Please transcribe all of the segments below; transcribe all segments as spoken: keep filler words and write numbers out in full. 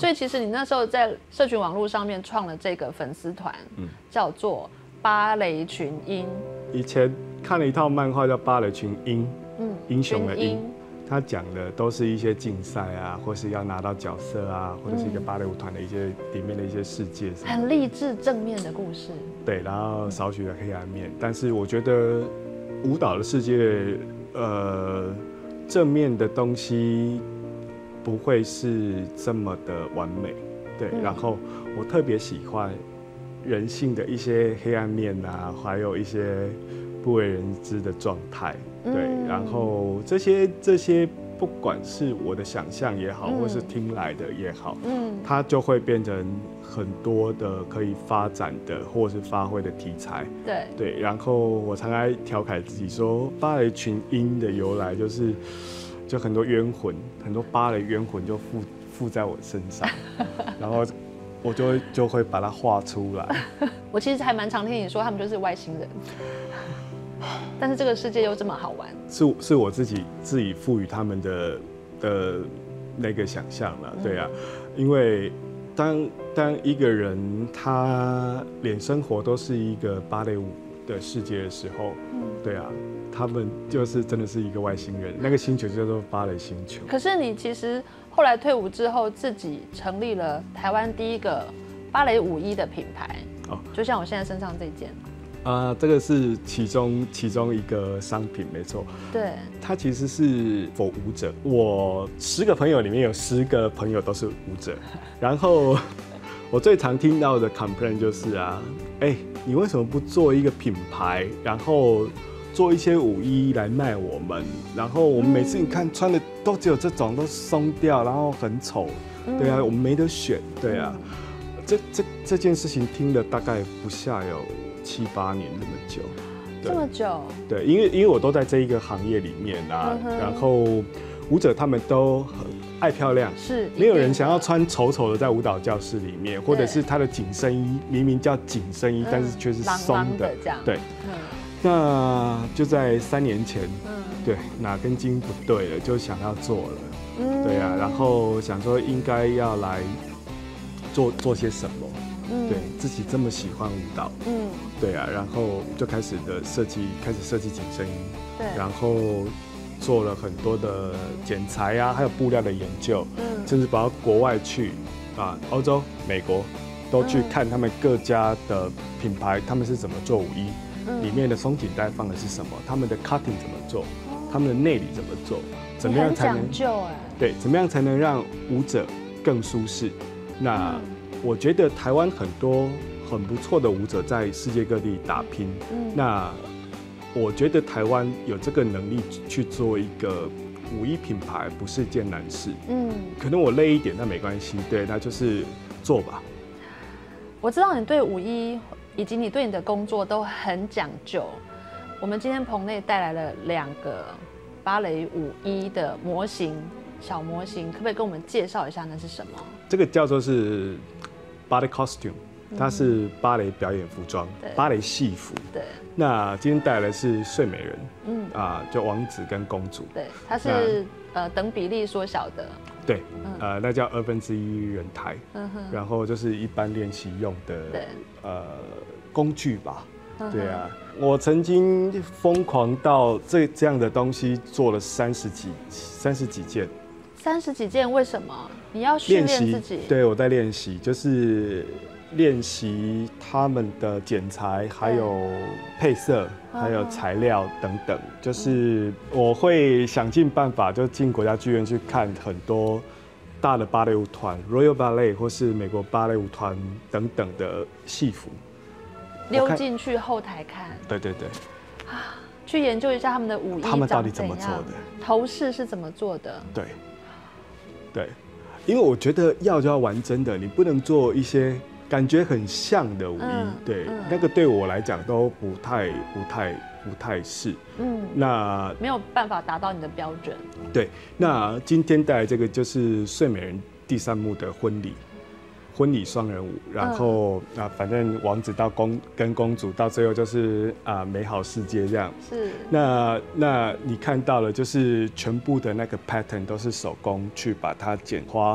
以其实你那时候在社群网络上面创了这个粉丝团，嗯，叫做芭蕾群英。 以前看了一套漫画叫《芭蕾群英》，嗯，英雄的英。他讲的都是一些竞赛啊，或是要拿到角色啊，或者是一个芭蕾舞团的一些里面的一些世界， 很励志正面的故事。 对，然后少许的黑暗面，但是我觉得舞蹈的世界，呃，正面的东西不会是这么的完美。对，然后我特别喜欢人性的一些黑暗面啊，还有一些不为人知的状态。对，然后这些这些，不管是我的想象也好，或是听来的也好，嗯，它就会变成很多的可以发展的或是发挥的题材。 对对，然后我常爱调侃自己说，芭蕾群英的由来就是，就很多冤魂，很多芭蕾冤魂就附附在我身上，然后我就会就会把它画出来。 我其实还蛮常听你说，他们就是外星人。但是这个世界又这么好玩， 是是我自己自己赋予他们的的那个想象了，对啊，因为当当一个人他连生活都是一个芭蕾舞的世界的时候，嗯，对啊，他们就是真的是一个外星人，那个星球就叫做芭蕾星球。 可是你其实后来退伍之后，自己成立了台湾第一个芭蕾舞衣的品牌，哦，就像我现在身上这件。 啊、呃，这个是其中其中一个商品，没错。 对，它其实是 for 舞者。我十个朋友里面有十个朋友都是舞者，然后我最常听到的 complaint 就是啊，哎、欸，你为什么不做一个品牌，然后做一些舞衣来卖我们？然后我们每次你看穿的都只有这种，都松掉，然后很丑。对啊，我们没得选。对啊，这这这件事情听了大概不下有七八年那么久， 这么久， 对，因为因为我都在这一个行业里面啊，嗯、然后舞者他们都很爱漂亮， 是没有人想要穿丑丑的在舞蹈教室里面，或者是他的紧身衣明明叫紧身衣，嗯、但是却是松的， 的这样， 对，嗯、那就在三年前，嗯、对，哪根筋不对了，就想要做了，嗯、对啊，然后想说应该要来做做些什么。嗯、对自己这么喜欢舞蹈，嗯，对啊，然后就开始的设计，开始设计紧身衣，对，然后做了很多的剪裁啊，还有布料的研究，嗯，甚至跑到国外去啊，欧洲、美国都去看他们各家的品牌，他们是怎么做舞衣，嗯、里面的松紧带放的是什么，他们的 cutting 怎么做，他们的内里怎么做，怎么样才能讲究哎， 对，怎么样才能让舞者更舒适？那。嗯我觉得台湾很多很不错的舞者在世界各地打拼，嗯、那我觉得台湾有这个能力去做一个舞衣品牌不是件难事，嗯，可能我累一点那没关系，对，那就是做吧。 我知道你对舞衣以及你对你的工作都很讲究，我们今天棚内带来了两个芭蕾舞衣的模型，小模型，可不可以跟我们介绍一下那是什么？ 这个叫做是。芭蕾 costume， 它是芭蕾表演服装，嗯、芭蕾戏服。对。那今天带来的是睡美人，嗯啊，就王子跟公主。 对，它是呃等比例缩小的。 对，嗯、呃，那叫二分之一人台。嗯哼。然后就是一般练习用的呃工具吧。嗯、对啊，我曾经疯狂到这这样的东西做了三十几三十几件。 三十几件，为什么？你要训练自己？ 对，我在练习，就是练习他们的剪裁，还有配色，还有材料等等。就是我会想尽办法，就进国家剧院去看很多大的芭蕾舞团 ，Royal Ballet 或是美国芭蕾舞团等等的戏服， 溜进去后台看。 对对对。 啊，去研究一下他们的舞衣， 他们到底怎么做的？ 头饰是怎么做的？ 对。对，因为我觉得要就要玩真的，你不能做一些感觉很像的舞衣，嗯、对，嗯、那个对我来讲都不太、不太、不太是，嗯，那没有办法达到你的标准。 对，那今天带来这个就是睡美人第三幕的婚礼，婚礼双人舞，然后、嗯、啊，反正王子到公跟公主到最后就是啊美好世界这样。是。那那你看到了，就是全部的那个 pattern 都是手工去把它剪花，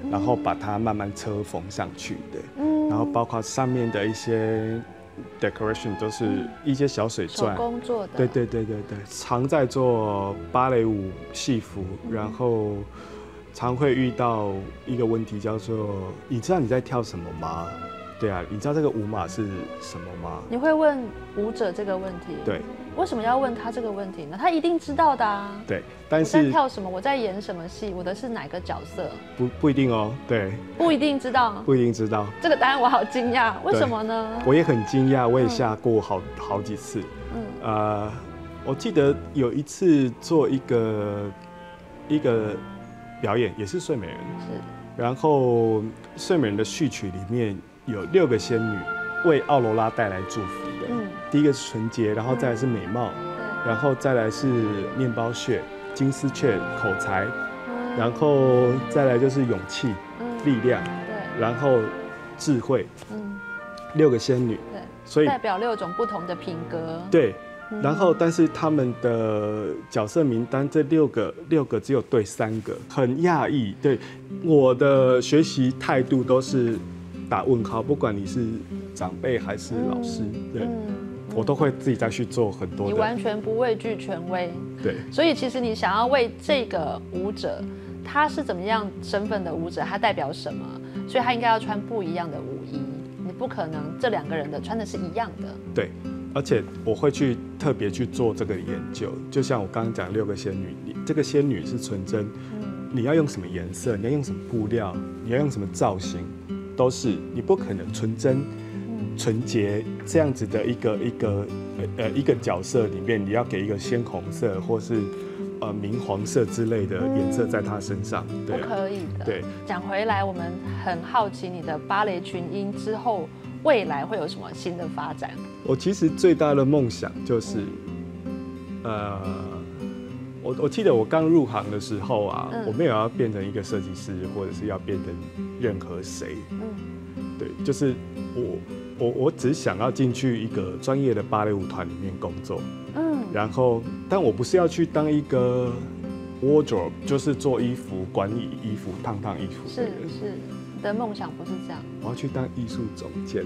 然后把它慢慢车缝上去的。嗯，然后包括上面的一些 decoration 都是一些小水钻， 手工做的。 对对对对对，常在做芭蕾舞戏服，然后常会遇到一个问题，叫做你知道你在跳什么吗？对啊，你知道这个舞码是什么吗？ 你会问舞者这个问题？ 对。 为什么要问他这个问题呢？他一定知道的啊。 对，但是我在跳什么？我在演什么戏？我的是哪个角色？ 不不一定哦。对， 不一定知道。 不一定知道。 这个答案我好惊讶，为什么呢？ 我也很惊讶，我也下过好、嗯、好几次。嗯，呃，我记得有一次做一个一个表演，也是睡美人。 是。然后睡美人的序曲里面有六个仙女为奥罗拉带来祝福的。嗯。第一个是纯洁，然后再来是美貌，嗯、然后再来是面包屑、金丝雀、口才，嗯、然后再来就是勇气、嗯、力量，对，然后智慧，嗯，六个仙女， 对，所以代表六种不同的品格， 对。然后，但是他们的角色名单这六个六个只有对三个，很讶异。对，我的学习态度都是打问号，不管你是长辈还是老师，对。嗯我都会自己再去做很多的， 你完全不畏惧权威， 对， 所以其实你想要为这个舞者，他是怎么样身份的舞者，他代表什么，所以他应该要穿不一样的舞衣，你不可能这两个人的穿的是一样的， 对，而且我会去特别去做这个研究，就像我刚刚讲六个仙女，这个仙女是纯真，嗯、你要用什么颜色，你要用什么布料，你要用什么造型，都是你不可能纯真。纯洁这样子的一个一个呃一个角色里面，你要给一个鲜红色或是呃明黄色之类的颜色在他身上， 对、啊，不可以的。 对， 讲回来，我们很好奇你的芭蕾群英之后未来会有什么新的发展？ 我其实最大的梦想就是，呃，我我记得我刚入行的时候啊，嗯、我没有要变成一个设计师，或者是要变成任何谁，嗯，对，就是我。我我只想要进去一个专业的芭蕾舞团里面工作，嗯，然后，但我不是要去当一个 wardrobe， 就是做衣服、管理衣服、烫烫衣服。 是是，你的梦想不是这样。 我要去当艺术总监。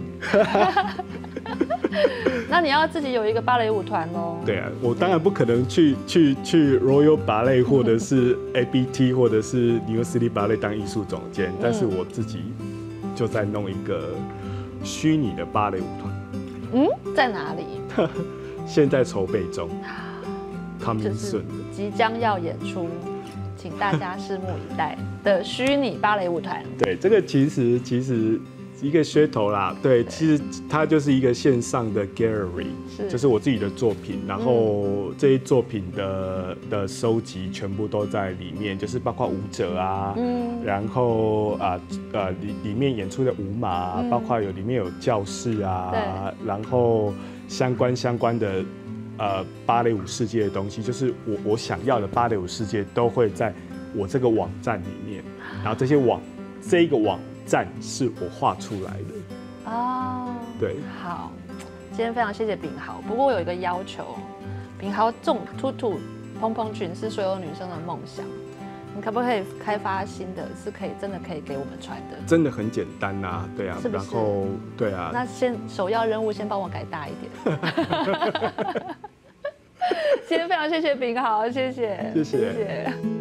那你要自己有一个芭蕾舞团喽。 对啊，我当然不可能去去去 Royal Ballet 或者是 A B T 或者是 New York City Ballet 当艺术总监，但是我自己就在弄一个。虚拟的芭蕾舞团， 嗯，在哪里？ 现在筹备中 ，coming soon， 即将要演出，请大家拭目以待的虚拟芭蕾舞团。 对，这个其实其实一个噱头啦，对，其实它就是一个线上的 gallery， 是就是我自己的作品，然后这些作品的的收集全部都在里面，就是包括舞者啊，嗯，然后啊呃里里面演出的舞码啊，嗯、包括有里面有教室啊，然后相关相关的呃芭蕾舞世界的东西，就是我我想要的芭蕾舞世界都会在我这个网站里面，然后这些网这一个网。站是我画出来的哦，对， 好，今天非常谢谢秉豪。不过我有一个要求，秉豪这种兔兔蓬蓬裙是所有女生的梦想，你可不可以开发新的，是可以真的可以给我们穿的？ 真的很简单呐、啊，对啊， 是不是？ 然后对啊， 那先首要任务先帮我改大一点。今天非常谢谢秉豪，谢谢， 谢谢。 谢谢